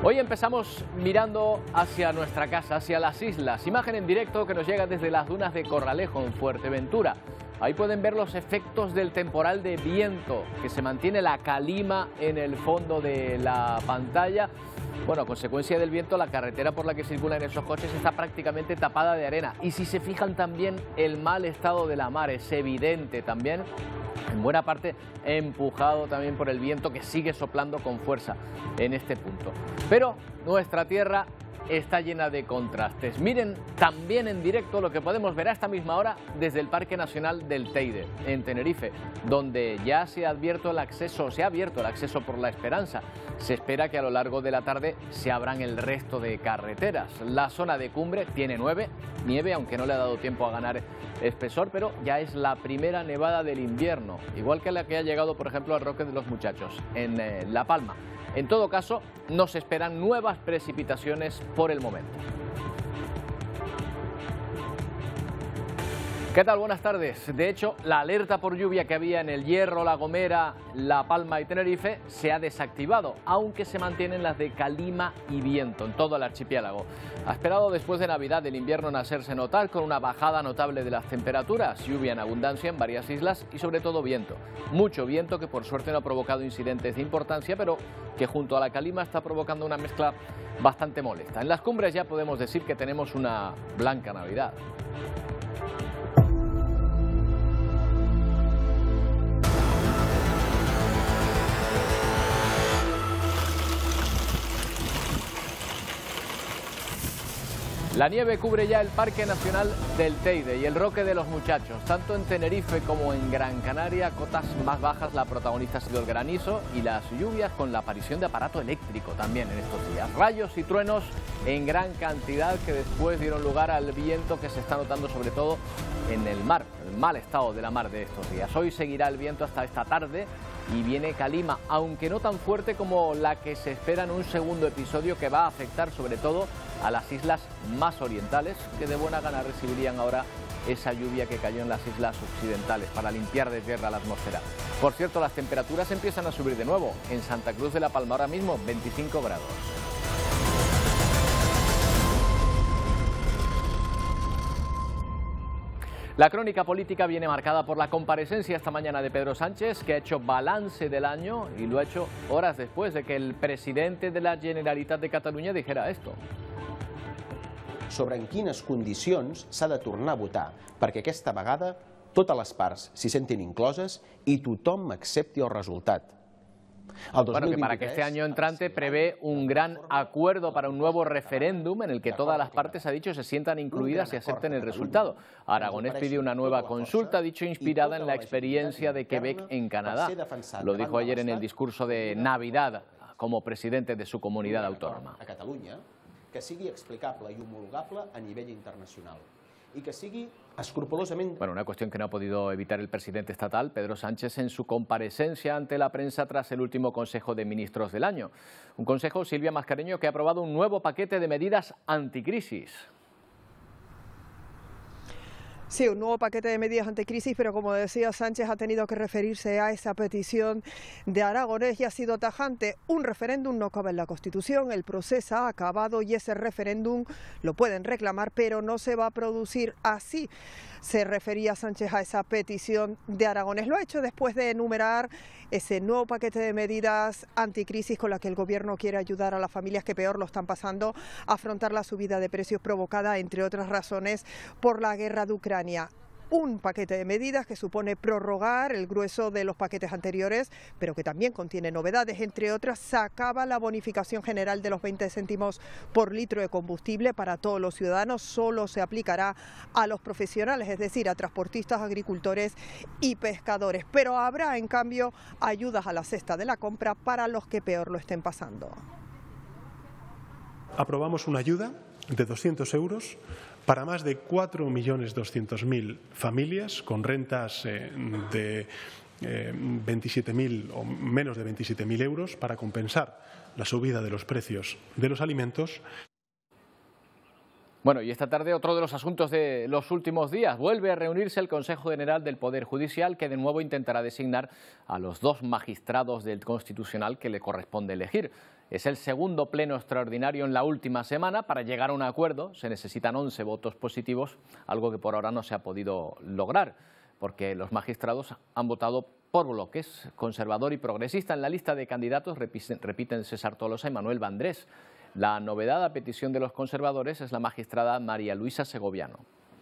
Hoy empezamos mirando hacia nuestra casa, hacia las islas. Imagen en directo que nos llega desde las dunas de Corralejo, en Fuerteventura. Ahí pueden ver los efectos del temporal de viento, que se mantiene la calima en el fondo de la pantalla. Bueno, a consecuencia del viento, la carretera por la que circulan esos coches está prácticamente tapada de arena. Y si se fijan también, el mal estado de la mar es evidente también, en buena parte empujado también por el viento que sigue soplando con fuerza en este punto. Pero nuestra tierra está llena de contrastes. Miren también en directo lo que podemos ver a esta misma hora desde el Parque Nacional del Teide, en Tenerife, donde ya se ha abierto el acceso por la Esperanza. Se espera que a lo largo de la tarde se abran el resto de carreteras. La zona de cumbre tiene nieve, aunque no le ha dado tiempo a ganar espesor, pero ya es la primera nevada del invierno, igual que la que ha llegado, por ejemplo, al Roque de los Muchachos, en La Palma. En todo caso, nos esperan nuevas precipitaciones por el momento. ¿Qué tal? Buenas tardes. De hecho, la alerta por lluvia que había en El Hierro, La Gomera, La Palma y Tenerife se ha desactivado, aunque se mantienen las de calima y viento en todo el archipiélago. Ha esperado después de Navidad el invierno en hacerse notar con una bajada notable de las temperaturas, lluvia en abundancia en varias islas y sobre todo viento. Mucho viento que por suerte no ha provocado incidentes de importancia, pero que junto a la calima está provocando una mezcla bastante molesta. En las cumbres ya podemos decir que tenemos una blanca Navidad. La nieve cubre ya el Parque Nacional del Teide y el Roque de los Muchachos. Tanto en Tenerife como en Gran Canaria, cotas más bajas, la protagonista ha sido el granizo y las lluvias, con la aparición de aparato eléctrico también en estos días. Rayos y truenos en gran cantidad que después dieron lugar al viento que se está notando sobre todo en el mar, el mal estado de la mar de estos días. Hoy seguirá el viento hasta esta tarde y viene calima, aunque no tan fuerte como la que se espera en un segundo episodio que va a afectar sobre todo a las islas más orientales, que de buena gana recibirían ahora esa lluvia que cayó en las islas occidentales para limpiar de tierra la atmósfera. Por cierto, las temperaturas empiezan a subir de nuevo. En Santa Cruz de la Palma ahora mismo 25 grados. La crónica política viene marcada por la comparecencia esta mañana de Pedro Sánchez, que ha hecho balance del año y lo ha hecho horas después de que el presidente de la Generalitat de Catalunya dijera esto. Sobre en quines condicions s'ha de tornar a votar, perquè aquesta vegada totes les parts s'hi sentin incloses i tothom accepti el resultat. Bueno, que para que este año entrante prevé un gran acuerdo para un nuevo referéndum en el que todas las partes, ha dicho, se sientan incluidas y acepten el resultado. Aragonés pide una nueva consulta, ha dicho, inspirada en la experiencia de Quebec en Canadá. Lo dijo ayer en el discurso de Navidad como presidente de su comunidad autónoma. A Catalunya, que sigui explicable i homologable a nivell internacional y que sigui escrupulosamente... Bueno, una cuestión que no ha podido evitar el presidente estatal, Pedro Sánchez, en su comparecencia ante la prensa tras el último Consejo de Ministros del año. Un consejo, Silvia Mascareño, que ha aprobado un nuevo paquete de medidas anticrisis. Sí, un nuevo paquete de medidas anticrisis, pero como decía Sánchez, ha tenido que referirse a esa petición de Aragonés y ha sido tajante. Un referéndum no cabe en la Constitución, el proceso ha acabado y ese referéndum lo pueden reclamar, pero no se va a producir así. Se refería Sánchez a esa petición de Aragonés. Lo ha hecho después de enumerar ese nuevo paquete de medidas anticrisis con la que el Gobierno quiere ayudar a las familias que peor lo están pasando a afrontar la subida de precios provocada, entre otras razones, por la guerra de Ucrania. Un paquete de medidas que supone prorrogar el grueso de los paquetes anteriores, pero que también contiene novedades. Entre otras, se acaba la bonificación general de los 20 céntimos por litro de combustible para todos los ciudadanos. Solo se aplicará a los profesionales, es decir, a transportistas, agricultores y pescadores. Pero habrá, en cambio, ayudas a la cesta de la compra para los que peor lo estén pasando. Aprobamos una ayuda de 200 euros para más de 4.200.000 familias con rentas de 27.000 o menos de 27.000 euros para compensar la subida de los precios de los alimentos. Bueno, y esta tarde otro de los asuntos de los últimos días. Vuelve a reunirse el Consejo General del Poder Judicial, que de nuevo intentará designar a los 2 magistrados del Constitucional que le corresponde elegir. Es el segundo pleno extraordinario en la última semana. Para llegar a un acuerdo se necesitan 11 votos positivos, algo que por ahora no se ha podido lograr, porque los magistrados han votado por bloques. Conservador y progresista en la lista de candidatos repiten César Tolosa y Manuel Vandrés. La novedad a petición de los conservadores es la magistrada María Luisa Segoviano.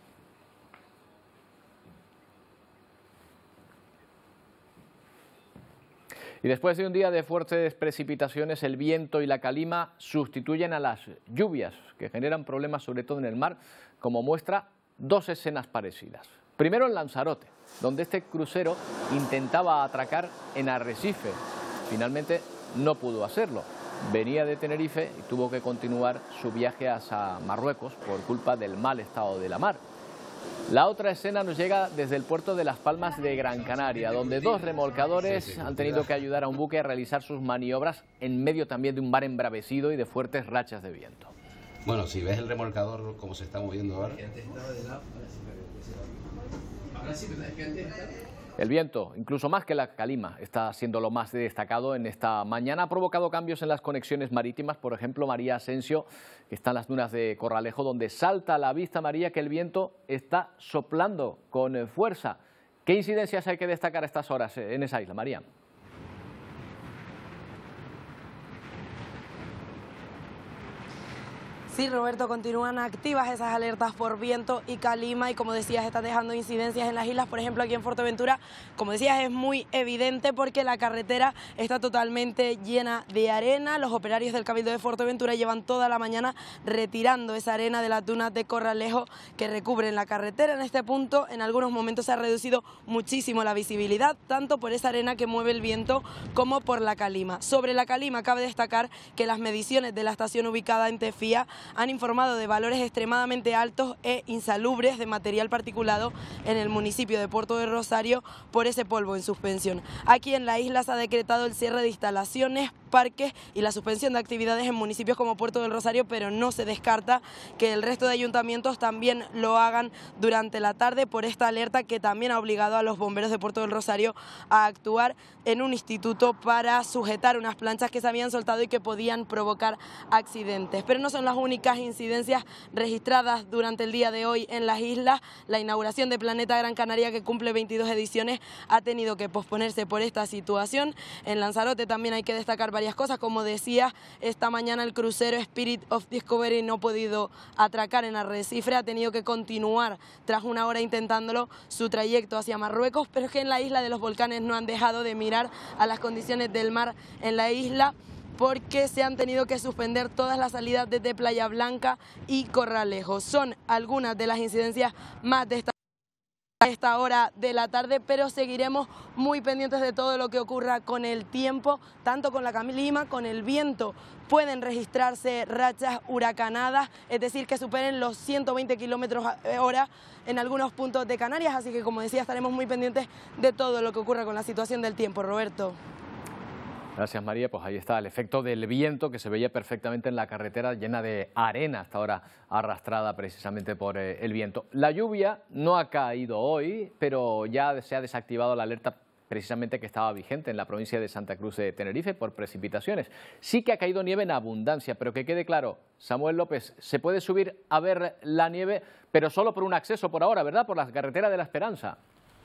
Y después de un día de fuertes precipitaciones, el viento y la calima sustituyen a las lluvias, que generan problemas sobre todo en el mar, como muestra dos escenas parecidas. Primero en Lanzarote, donde este crucero intentaba atracar en Arrecife. Finalmente no pudo hacerlo. Venía de Tenerife y tuvo que continuar su viaje hacia Marruecos por culpa del mal estado de la mar. La otra escena nos llega desde el puerto de Las Palmas de Gran Canaria, donde dos remolcadores han tenido que ayudar a un buque a realizar sus maniobras en medio también de un mar embravecido y de fuertes rachas de viento. Bueno, si ves el remolcador cómo se está moviendo ahora. El viento, incluso más que la calima, está siendo lo más destacado en esta mañana. Ha provocado cambios en las conexiones marítimas. Por ejemplo, María Asensio, que está en las dunas de Corralejo, donde salta a la vista, María, que el viento está soplando con fuerza. ¿Qué incidencias hay que destacar a estas horas en esa isla, María? Sí, Roberto, continúan activas esas alertas por viento y calima y, como decías, están dejando incidencias en las islas. Por ejemplo, aquí en Fuerteventura, como decías, es muy evidente porque la carretera está totalmente llena de arena. Los operarios del Cabildo de Fuerteventura llevan toda la mañana retirando esa arena de las dunas de Corralejo que recubren la carretera. En este punto, en algunos momentos se ha reducido muchísimo la visibilidad, tanto por esa arena que mueve el viento como por la calima. Sobre la calima, cabe destacar que las mediciones de la estación ubicada en Tefía han informado de valores extremadamente altos e insalubres de material particulado en el municipio de Puerto del Rosario por ese polvo en suspensión. Aquí en la isla se ha decretado el cierre de instalaciones, parques y la suspensión de actividades en municipios como Puerto del Rosario, pero no se descarta que el resto de ayuntamientos también lo hagan durante la tarde por esta alerta que también ha obligado a los bomberos de Puerto del Rosario a actuar en un instituto para sujetar unas planchas que se habían soltado y que podían provocar accidentes. Pero no son las únicas incidencias registradas durante el día de hoy en las islas. La inauguración de Planeta Gran Canaria, que cumple 22 ediciones, ha tenido que posponerse por esta situación. En Lanzarote también hay que destacar varias cosas. Como decía, esta mañana el crucero Spirit of Discovery no ha podido atracar en Arrecife, ha tenido que continuar tras una hora intentándolo su trayecto hacia Marruecos, pero es que en la isla de los volcanes no han dejado de mirar a las condiciones del mar en la isla, porque se han tenido que suspender todas las salidas desde Playa Blanca y Corralejo. Son algunas de las incidencias más destacadas a esta hora de la tarde, pero seguiremos muy pendientes de todo lo que ocurra con el tiempo, tanto con la calima, con el viento. Pueden registrarse rachas huracanadas, es decir, que superen los 120 kilómetros hora en algunos puntos de Canarias, así que, como decía, estaremos muy pendientes de todo lo que ocurra con la situación del tiempo. Roberto. Gracias, María. Pues ahí está el efecto del viento que se veía perfectamente en la carretera llena de arena, hasta ahora arrastrada precisamente por el viento. La lluvia no ha caído hoy, pero ya se ha desactivado la alerta precisamente que estaba vigente en la provincia de Santa Cruz de Tenerife por precipitaciones. Sí que ha caído nieve en abundancia, pero que quede claro, Samuel López, se puede subir a ver la nieve, pero solo por un acceso por ahora, ¿verdad? Por la carretera de la Esperanza.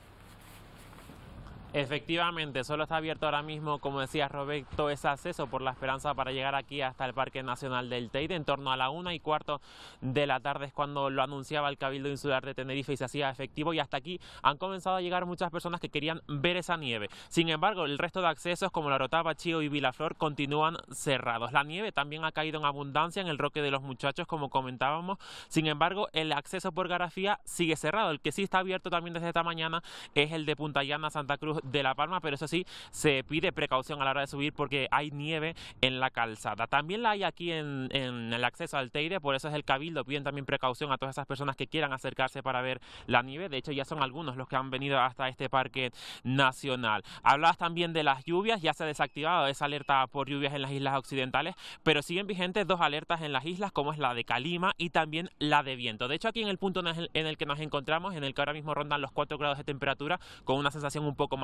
Efectivamente, solo está abierto ahora mismo, como decía Roberto, ese acceso por la Esperanza para llegar aquí hasta el Parque Nacional del Teide. En torno a la 1:15 de la tarde es cuando lo anunciaba el Cabildo Insular de Tenerife y se hacía efectivo, y hasta aquí han comenzado a llegar muchas personas que querían ver esa nieve. Sin embargo, el resto de accesos como la Rotava, Chío y Vilaflor continúan cerrados. La nieve también ha caído en abundancia en el Roque de los Muchachos, como comentábamos. Sin embargo, el acceso por Garafía sigue cerrado. El que sí está abierto también desde esta mañana es el de Punta Llana, Santa Cruz de La Palma, pero eso sí, se pide precaución a la hora de subir porque hay nieve en la calzada. También la hay aquí en el acceso al Teide, por eso es el Cabildo, piden también precaución a todas esas personas que quieran acercarse para ver la nieve. De hecho, ya son algunos los que han venido hasta este parque nacional. Hablabas también de las lluvias, ya se ha desactivado esa alerta por lluvias en las islas occidentales, pero siguen vigentes dos alertas en las islas, como es la de calima y también la de viento. De hecho, aquí en el punto en el que nos encontramos, en el que ahora mismo rondan los 4 grados de temperatura, con una sensación un poco más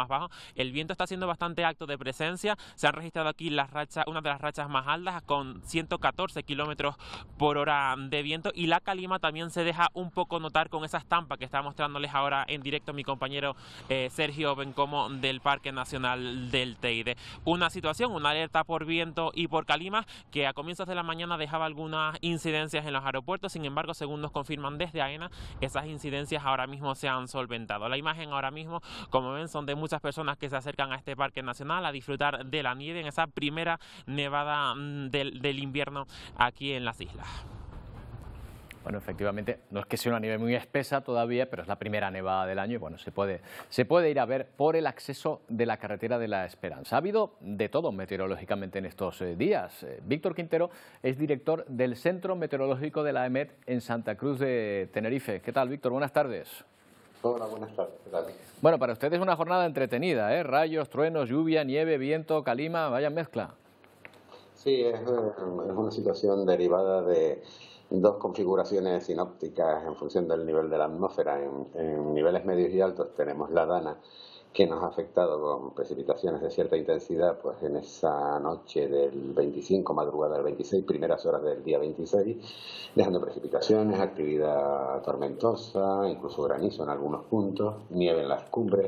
más bajo. El viento está siendo bastante acto de presencia. Se han registrado aquí una de las rachas más altas con 114 kilómetros por hora de viento, y la calima también se deja un poco notar con esa estampa que está mostrándoles ahora en directo mi compañero Sergio Bencomo del Parque Nacional del Teide. Una alerta por viento y por calima que a comienzos de la mañana dejaba algunas incidencias en los aeropuertos. Sin embargo, según nos confirman desde AENA, esas incidencias ahora mismo se han solventado. La imagen ahora mismo, como ven, son de muchas personas que se acercan a este Parque Nacional a disfrutar de la nieve en esa primera nevada del invierno aquí en las islas. Bueno, efectivamente, no es que sea una nieve muy espesa todavía, pero es la primera nevada del año y bueno, se puede ir a ver por el acceso de la carretera de la Esperanza. Ha habido de todo meteorológicamente en estos días. Víctor Quintero es director del Centro Meteorológico de la EMET en Santa Cruz de Tenerife. ¿Qué tal, Víctor? Buenas tardes. Hola, buenas tardes. ¿Qué tal? Bueno, para ustedes es una jornada entretenida, ¿eh? Rayos, truenos, lluvia, nieve, viento, calima, vaya mezcla. Sí, es una situación derivada de dos configuraciones sinópticas en función del nivel de la atmósfera. En niveles medios y altos tenemos la dana, que nos ha afectado con precipitaciones de cierta intensidad, pues en esa noche del 25, madrugada del 26, primeras horas del día 26, dejando precipitaciones, actividad tormentosa, incluso granizo en algunos puntos, nieve en las cumbres,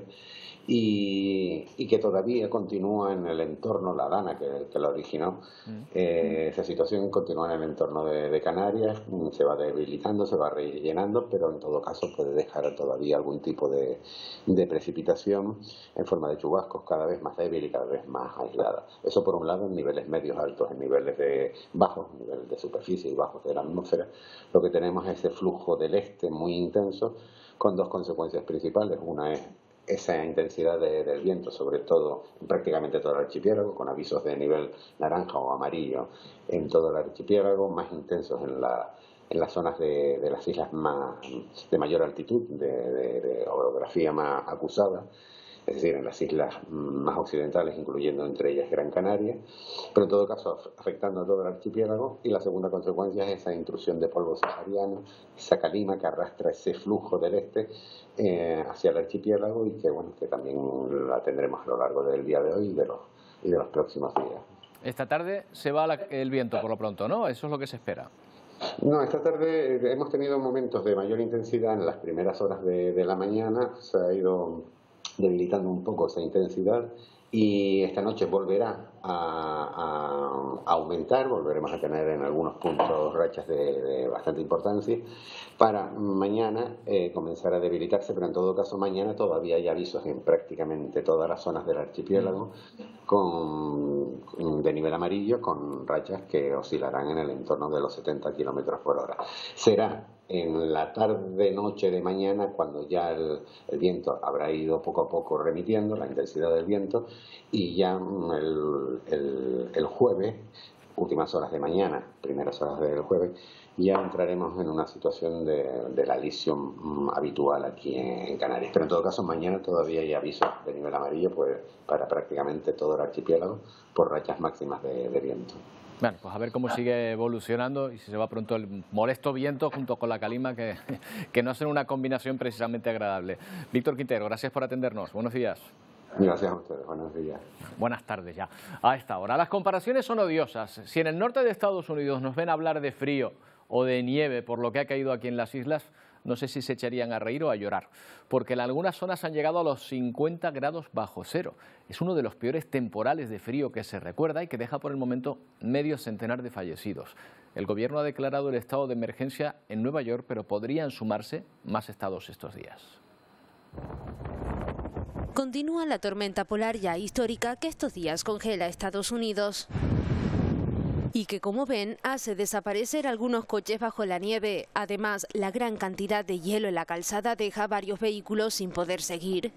y que todavía continúa en el entorno, la dana que la originó. Esa situación continúa en el entorno de Canarias, se va debilitando, se va rellenando, pero en todo caso puede dejar todavía algún tipo de precipitación en forma de chubascos, cada vez más débil y cada vez más aislada. Eso por un lado en niveles medios altos. En niveles bajos, niveles de superficie y bajos de la atmósfera, lo que tenemos es ese flujo del este muy intenso, con dos consecuencias principales. Una es esa intensidad del viento, sobre todo en prácticamente todo el archipiélago, con avisos de nivel naranja o amarillo en todo el archipiélago, más intensos en las zonas de las islas de mayor altitud, de orografía más acusada, es decir, en las islas más occidentales, incluyendo entre ellas Gran Canaria, pero en todo caso afectando a todo el archipiélago. Y la segunda consecuencia es esa intrusión de polvo sahariano, esa calima que arrastra ese flujo del este hacia el archipiélago, y que bueno, que también la tendremos a lo largo del día de hoy y de los próximos días. Esta tarde se va el viento por lo pronto, ¿no? Eso es lo que se espera. No, esta tarde hemos tenido momentos de mayor intensidad en las primeras horas de la mañana. Se ha ido debilitando un poco esa intensidad, y esta noche volverá a aumentar. Volveremos a tener en algunos puntos rachas de bastante importancia, para mañana comenzar a debilitarse, pero en todo caso mañana todavía hay avisos en prácticamente todas las zonas del archipiélago de nivel amarillo, con rachas que oscilarán en el entorno de los 70 kilómetros por hora. Será en la tarde-noche de mañana cuando ya el viento habrá ido poco a poco remitiendo, la intensidad del viento, y ya el jueves, últimas horas de mañana, primeras horas del jueves, ya entraremos en una situación del alisio habitual aquí en Canarias. Pero en todo caso, mañana todavía hay avisos de nivel amarillo, pues, para prácticamente todo el archipiélago, por rachas máximas de viento. Bueno, pues a ver cómo sigue evolucionando y si se va pronto el molesto viento junto con la calima, que no hacen una combinación precisamente agradable. Víctor Quintero, gracias por atendernos. Buenos días. Gracias a ustedes. Buenos días. Buenas tardes ya. A esta hora las comparaciones son odiosas. Si en el norte de Estados Unidos nos ven hablar de frío o de nieve por lo que ha caído aquí en las islas, no sé si se echarían a reír o a llorar, porque en algunas zonas han llegado a los 50 grados bajo cero. Es uno de los peores temporales de frío que se recuerda y que deja por el momento medio centenar de fallecidos. El gobierno ha declarado el estado de emergencia en Nueva York, pero podrían sumarse más estados estos días. Continúa la tormenta polar ya histórica que estos días congela Estados Unidos y que, como ven, hace desaparecer algunos coches bajo la nieve. Además, la gran cantidad de hielo en la calzada deja varios vehículos sin poder seguir.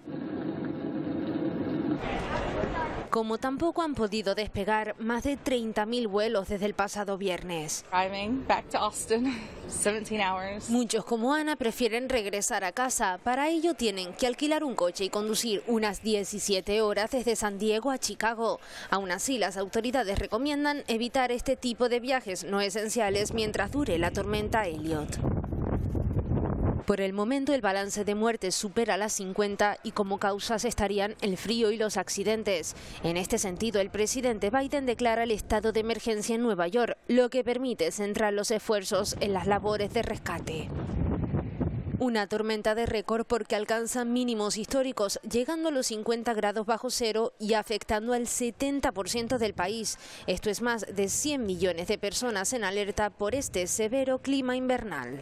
Como tampoco han podido despegar más de 30.000 vuelos desde el pasado viernes. Muchos, como Ana, prefieren regresar a casa. Para ello tienen que alquilar un coche y conducir unas 17 horas desde San Diego a Chicago. Aún así, las autoridades recomiendan evitar este tipo de viajes no esenciales mientras dure la tormenta Elliot. Por el momento el balance de muertes supera las 50 y como causas estarían el frío y los accidentes. En este sentido, el presidente Biden declara el estado de emergencia en Nueva York, lo que permite centrar los esfuerzos en las labores de rescate. Una tormenta de récord porque alcanza mínimos históricos, llegando a los 50 grados bajo cero y afectando al 70% del país. Esto es más de 100 millones de personas en alerta por este severo clima invernal.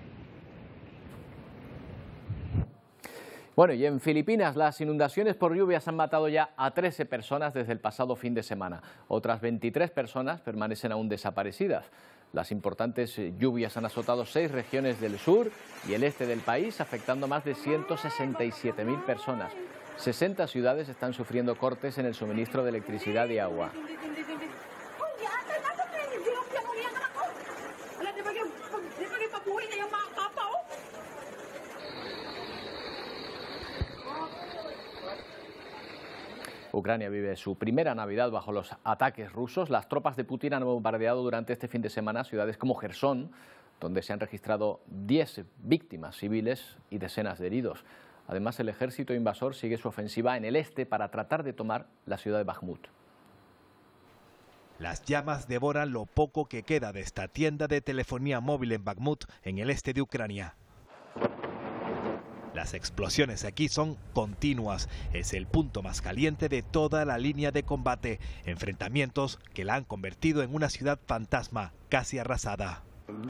Bueno, y en Filipinas las inundaciones por lluvias han matado ya a 13 personas desde el pasado fin de semana. Otras 23 personas permanecen aún desaparecidas. Las importantes lluvias han azotado 6 regiones del sur y el este del país, afectando a más de 167.000 personas. 60 ciudades están sufriendo cortes en el suministro de electricidad y agua. Ucrania vive su primera Navidad bajo los ataques rusos. Las tropas de Putin han bombardeado durante este fin de semana ciudades como Jersón, donde se han registrado 10 víctimas civiles y decenas de heridos. Además, el ejército invasor sigue su ofensiva en el este para tratar de tomar la ciudad de Bakhmut. Las llamas devoran lo poco que queda de esta tienda de telefonía móvil en Bakhmut, en el este de Ucrania. Las explosiones aquí son continuas. Es el punto más caliente de toda la línea de combate. Enfrentamientos que la han convertido en una ciudad fantasma, casi arrasada.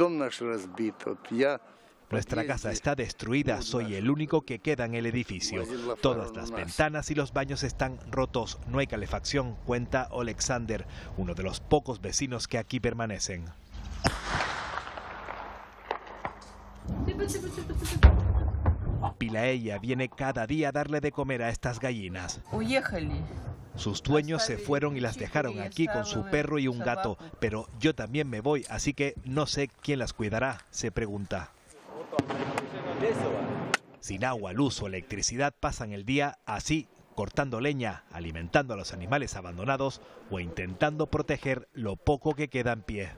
Nuestra casa está destruida. Soy el único que queda en el edificio. Todas las ventanas y los baños están rotos. No hay calefacción, cuenta Alexander, uno de los pocos vecinos que aquí permanecen. Pilaella viene cada día a darle de comer a estas gallinas. Sus dueños se fueron y las dejaron aquí con su perro y un gato, pero yo también me voy, así que no sé quién las cuidará, se pregunta. Sin agua, luz o electricidad pasan el día así, cortando leña, alimentando a los animales abandonados o intentando proteger lo poco que queda en pie.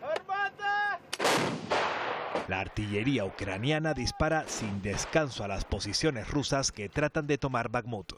La artillería ucraniana dispara sin descanso a las posiciones rusas que tratan de tomar Bakhmut.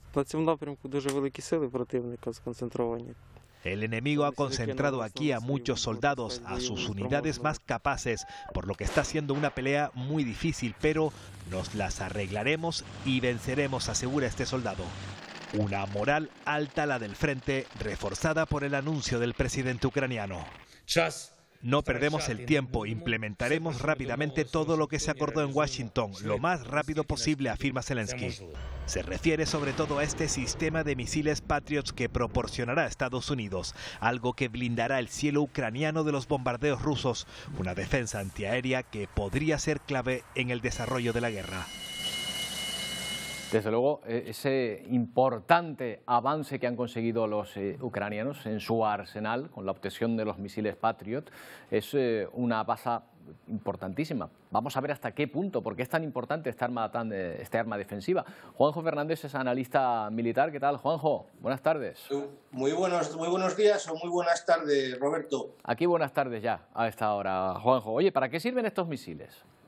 El enemigo ha concentrado aquí a muchos soldados, a sus unidades más capaces, por lo que está siendo una pelea muy difícil, pero nos las arreglaremos y venceremos, asegura este soldado. Una moral alta la del frente, reforzada por el anuncio del presidente ucraniano. No perdemos el tiempo, implementaremos rápidamente todo lo que se acordó en Washington, lo más rápido posible, afirma Zelensky. Se refiere sobre todo a este sistema de misiles Patriot que proporcionará a Estados Unidos, algo que blindará el cielo ucraniano de los bombardeos rusos, una defensa antiaérea que podría ser clave en el desarrollo de la guerra. Desde luego, ese importante avance que han conseguido los ucranianos en su arsenal con la obtención de los misiles Patriot es una baza importantísima. Vamos a ver hasta qué punto, porque es tan importante esta arma defensiva. Juanjo Fernández es analista militar. ¿Qué tal, Juanjo? Buenas tardes. Muy buenos días o muy buenas tardes, Roberto. Aquí buenas tardes ya, a esta hora, Juanjo. Oye, ¿para qué sirven estos misiles?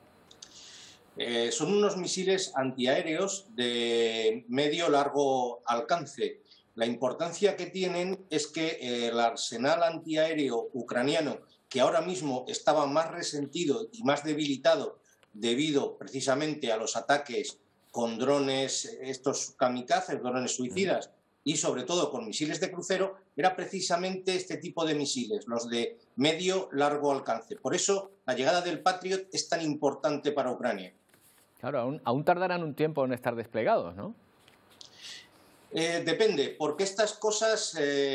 Son unos misiles antiaéreos de medio-largo alcance. La importancia que tienen es que el arsenal antiaéreo ucraniano, que ahora mismo estaba más resentido y más debilitado debido precisamente a los ataques con drones, estos kamikazes, drones suicidas, y sobre todo con misiles de crucero, era precisamente este tipo de misiles, los de medio-largo alcance. Por eso la llegada del Patriot es tan importante para Ucrania. Claro, aún tardarán un tiempo en estar desplegados, ¿no? Depende, porque estas cosas,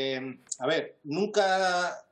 nunca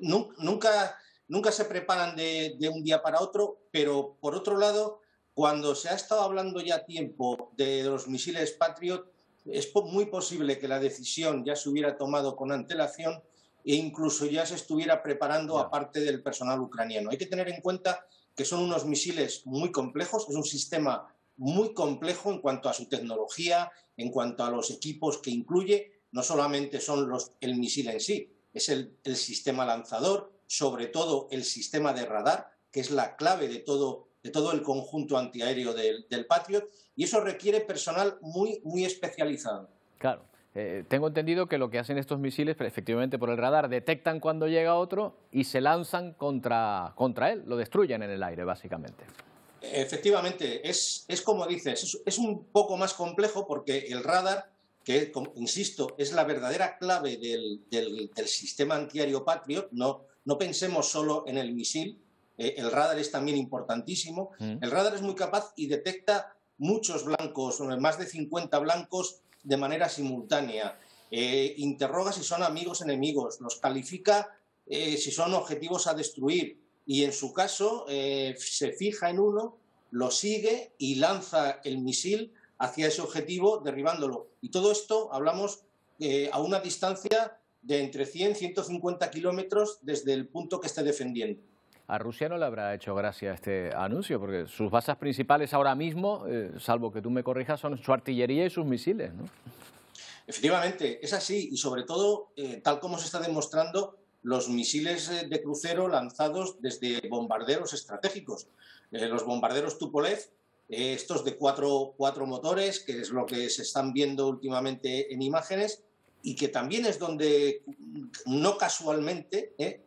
se preparan de un día para otro, pero por otro lado, cuando se ha estado hablando ya tiempo de los misiles Patriot, es muy posible que la decisión ya se hubiera tomado con antelación e incluso ya se estuviera preparando a parte del personal ucraniano. Hay que tener en cuenta que son unos misiles muy complejos, es un sistema muy complejo en cuanto a su tecnología, en cuanto a los equipos que incluye. No solamente son el misil en sí, es el sistema lanzador, sobre todo el sistema de radar, que es la clave de todo el conjunto antiaéreo del Patriot, y eso requiere personal muy especializado. Claro. Tengo entendido que lo que hacen estos misiles, efectivamente por el radar, detectan cuando llega otro y se lanzan contra él, lo destruyen en el aire, básicamente. Efectivamente, es como dices, es un poco más complejo porque el radar, que insisto, es la verdadera clave del sistema antiaéreo Patriot, no pensemos solo en el misil, el radar es también importantísimo. El radar es muy capaz y detecta muchos blancos, más de 50 blancos de manera simultánea. Interroga si son amigos o enemigos, los califica si son objetivos a destruir y en su caso se fija en uno, lo sigue y lanza el misil hacia ese objetivo derribándolo. Y todo esto hablamos a una distancia de entre 100 y 150 kilómetros desde el punto que esté defendiendo. A Rusia no le habrá hecho gracia este anuncio, porque sus bases principales ahora mismo, salvo que tú me corrijas, son su artillería y sus misiles, ¿no? Efectivamente, es así, y sobre todo, tal como se está demostrando, los misiles de crucero lanzados desde bombarderos estratégicos. Los bombarderos Tupolev, estos de cuatro motores, que es lo que se están viendo últimamente en imágenes, y que también es donde no casualmente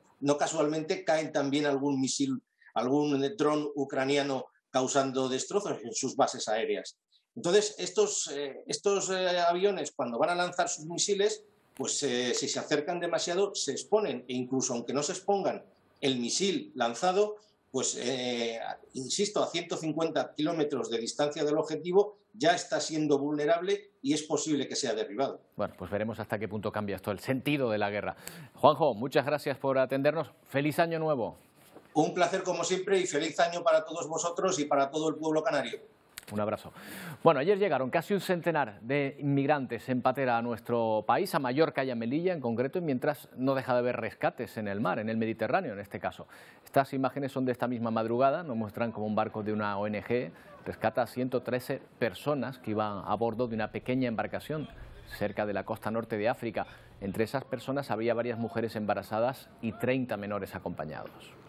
caen también algún misil, algún dron ucraniano causando destrozos en sus bases aéreas. Entonces, estos aviones, cuando van a lanzar sus misiles, pues si se acercan demasiado, se exponen, e incluso aunque no se expongan, el misil lanzado, pues, insisto, a 150 kilómetros de distancia del objetivo, ya está siendo vulnerable y es posible que sea derribado. Bueno, pues veremos hasta qué punto cambia esto, el sentido de la guerra. Juanjo, muchas gracias por atendernos. ¡Feliz año nuevo! Un placer como siempre y feliz año para todos vosotros y para todo el pueblo canario. Un abrazo. Bueno, ayer llegaron casi un centenar de inmigrantes en patera a nuestro país, a Mallorca y a Melilla en concreto, mientras no deja de haber rescates en el mar, en el Mediterráneo en este caso. Estas imágenes son de esta misma madrugada, nos muestran como un barco de una ONG rescata a 113 personas que iban a bordo de una pequeña embarcación cerca de la costa norte de África. Entre esas personas había varias mujeres embarazadas y 30 menores acompañados.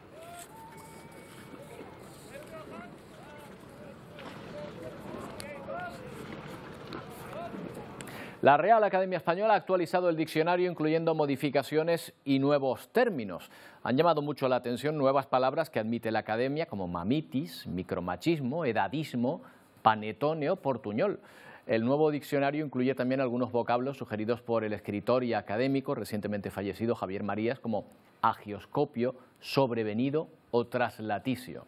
La Real Academia Española ha actualizado el diccionario incluyendo modificaciones y nuevos términos. Han llamado mucho la atención nuevas palabras que admite la Academia como mamitis, micromachismo, edadismo, panetone o portuñol. El nuevo diccionario incluye también algunos vocablos sugeridos por el escritor y académico recientemente fallecido Javier Marías como agioscopio, sobrevenido o traslaticio.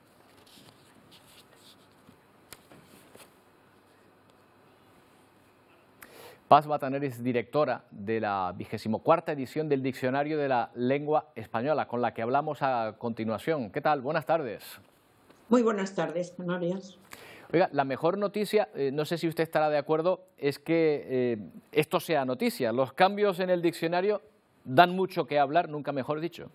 Paz Bataner es directora de la 24ª edición del Diccionario de la Lengua Española, con la que hablamos a continuación. ¿Qué tal? Buenas tardes. Muy buenas tardes, Canarias. Oiga, la mejor noticia, no sé si usted estará de acuerdo, es que esto sea noticia. Los cambios en el diccionario dan mucho que hablar, nunca mejor dicho.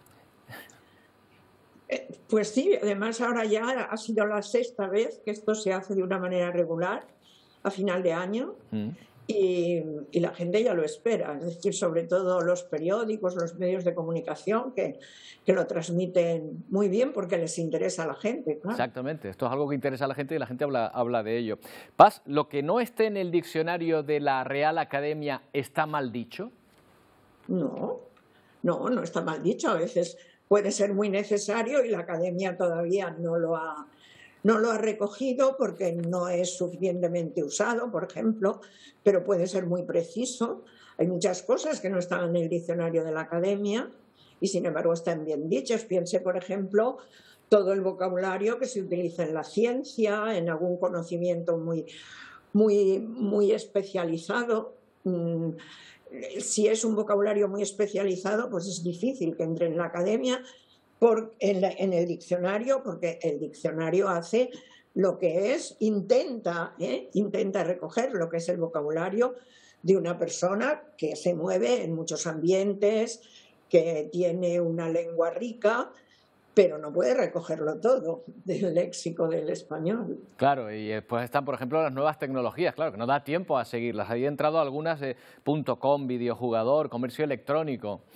Pues sí, además ahora ya ha sido la 6ª vez que esto se hace de una manera regular, a final de año. Y la gente ya lo espera, es decir, sobre todo los periódicos, los medios de comunicación que lo transmiten muy bien porque les interesa a la gente. Claro. Exactamente, esto es algo que interesa a la gente y la gente habla de ello. Paz, ¿lo que no esté en el diccionario de la Real Academia está mal dicho? No está mal dicho, a veces puede ser muy necesario y la Academia todavía no lo ha recogido porque no es suficientemente usado, por ejemplo, pero puede ser muy preciso. Hay muchas cosas que no están en el diccionario de la Academia y, sin embargo, están bien dichas. Piense, por ejemplo, todo el vocabulario que se utiliza en la ciencia, en algún conocimiento muy especializado. Si es un vocabulario muy especializado, pues es difícil que entre en la Academia, en el diccionario, porque el diccionario hace lo que es, intenta recoger lo que es el vocabulario de una persona que se mueve en muchos ambientes, que tiene una lengua rica, pero no puede recogerlo todo del léxico del español. Claro, y después están, por ejemplo, las nuevas tecnologías, claro, que no da tiempo a seguirlas. Ahí han entrado algunas de .com, videojugador, comercio electrónico.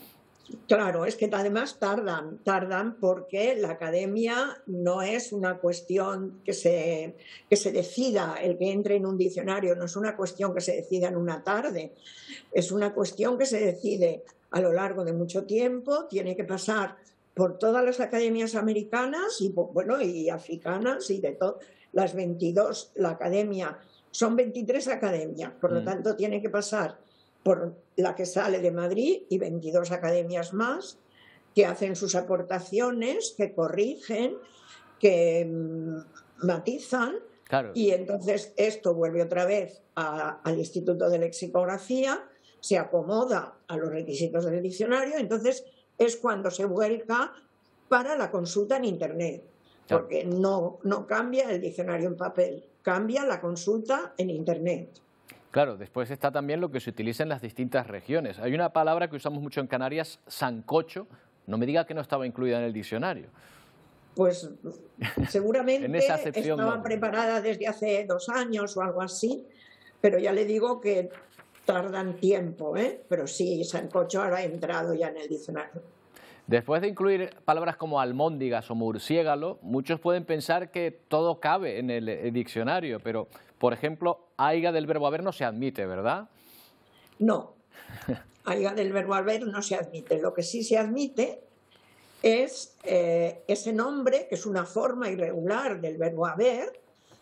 Claro, es que además tardan porque la academia no es una cuestión que se decida, el que entre en un diccionario no es una cuestión que se decida en una tarde, es una cuestión que se decide a lo largo de mucho tiempo, tiene que pasar por todas las academias americanas y, bueno, y africanas y de todas las 22, la academia, son 23 academias, por lo tanto tiene que pasar por la que sale de Madrid y 22 academias más que hacen sus aportaciones, que corrigen, que matizan, claro. Y entonces esto vuelve otra vez al Instituto de Lexicografía, se acomoda a los requisitos del diccionario, entonces es cuando se vuelca para la consulta en Internet, claro. Porque no cambia el diccionario en papel, cambia la consulta en Internet. Claro, después está también lo que se utiliza en las distintas regiones. Hay una palabra que usamos mucho en Canarias, sancocho. No me diga que no estaba incluida en el diccionario. Pues seguramente en esa acepción, estaba preparada desde hace 2 años o algo así, pero ya le digo que tardan tiempo, pero sí, sancocho ahora ha entrado ya en el diccionario. Después de incluir palabras como almóndigas o murciégalo, muchos pueden pensar que todo cabe en el diccionario, pero, por ejemplo, aiga del verbo haber no se admite, ¿verdad? No, aiga del verbo haber no se admite. Lo que sí se admite es ese nombre, que es una forma irregular del verbo haber,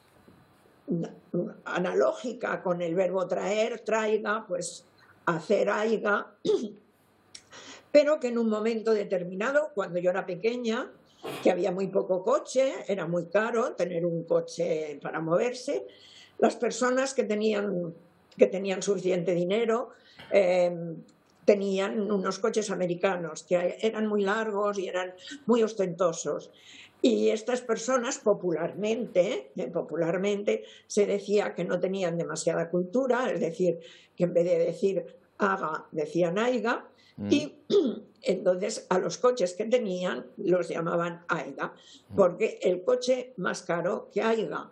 analógica con el verbo traer, traiga, pues hacer aiga, pero que en un momento determinado, cuando yo era pequeña, que había muy poco coche, era muy caro tener un coche para moverse, las personas que tenían suficiente dinero tenían unos coches americanos que eran muy largos y eran muy ostentosos. Y estas personas popularmente se decía que no tenían demasiada cultura, es decir, que en vez de decir haga, decían aiga, y entonces a los coches que tenían los llamaban aiga, porque el coche más caro que aiga.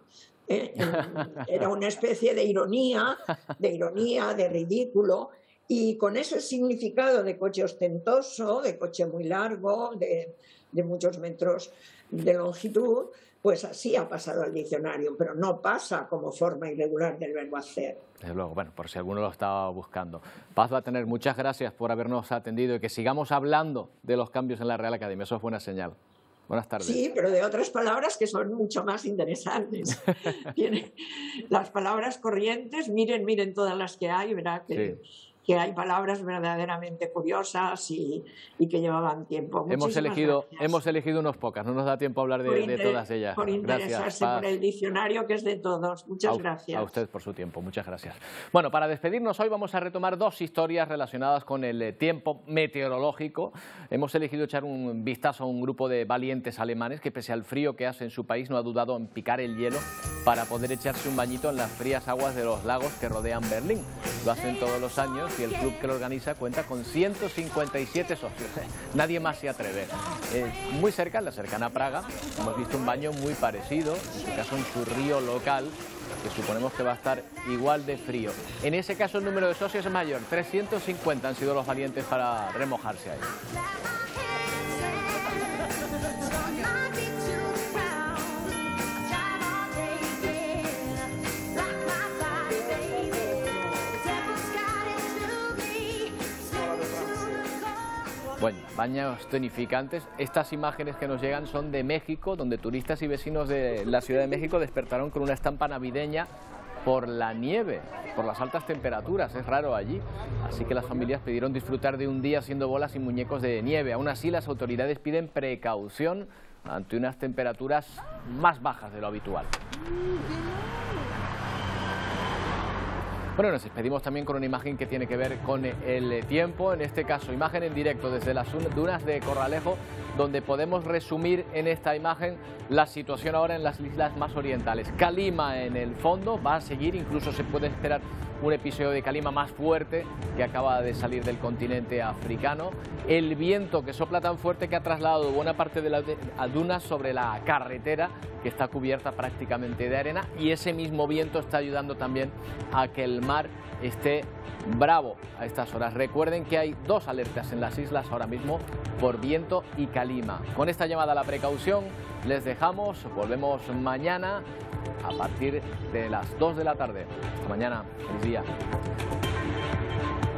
Era una especie de ironía, de ridículo, y con ese significado de coche ostentoso, de coche muy largo, de muchos metros de longitud, pues así ha pasado al diccionario, pero no pasa como forma irregular del verbo hacer. Desde luego, bueno, por si alguno lo estaba buscando. Paz Batener, muchas gracias por habernos atendido y que sigamos hablando de los cambios en la Real Academia, eso es buena señal. Buenas tardes. Sí, pero de otras palabras que son mucho más interesantes. Las palabras corrientes, miren todas las que hay, ¿verdad? Que hay palabras verdaderamente curiosas y que llevaban tiempo. Hemos elegido unas pocas, no nos da tiempo a hablar de todas ellas. Por interesarse por el diccionario, que es de todos. Muchas gracias. A usted por su tiempo, muchas gracias. Bueno, para despedirnos hoy vamos a retomar 2 historias relacionadas con el tiempo meteorológico. Hemos elegido echar un vistazo a un grupo de valientes alemanes que, pese al frío que hace en su país, no ha dudado en picar el hielo para poder echarse un bañito en las frías aguas de los lagos que rodean Berlín. Lo hacen todos los años y el club que lo organiza cuenta con 157 socios. Nadie más se atreve. Muy cerca, en la cercana Praga, hemos visto un baño muy parecido, en este caso en su río local, que suponemos que va a estar igual de frío. En ese caso el número de socios es mayor, 350 han sido los valientes para remojarse ahí. Bueno, baños tonificantes. Estas imágenes que nos llegan son de México, donde turistas y vecinos de la Ciudad de México despertaron con una estampa navideña por la nieve, por las altas temperaturas. Es raro allí. Así que las familias pidieron disfrutar de un día haciendo bolas y muñecos de nieve. Aún así, las autoridades piden precaución ante unas temperaturas más bajas de lo habitual. Bueno, nos despedimos también con una imagen que tiene que ver con el tiempo, en este caso imagen en directo desde las dunas de Corralejo, donde podemos resumir en esta imagen la situación ahora en las islas más orientales. Calima en el fondo va a seguir, incluso se puede esperar un episodio de calima más fuerte que acaba de salir del continente africano. El viento que sopla tan fuerte que ha trasladado buena parte de las dunas sobre la carretera, que está cubierta prácticamente de arena, y ese mismo viento está ayudando también a que el mar mar esté bravo a estas horas. Recuerden que hay 2 alertas en las islas ahora mismo por viento y calima. Con esta llamada a la precaución les dejamos, volvemos mañana a partir de las 2 de la tarde. Hasta mañana, feliz día.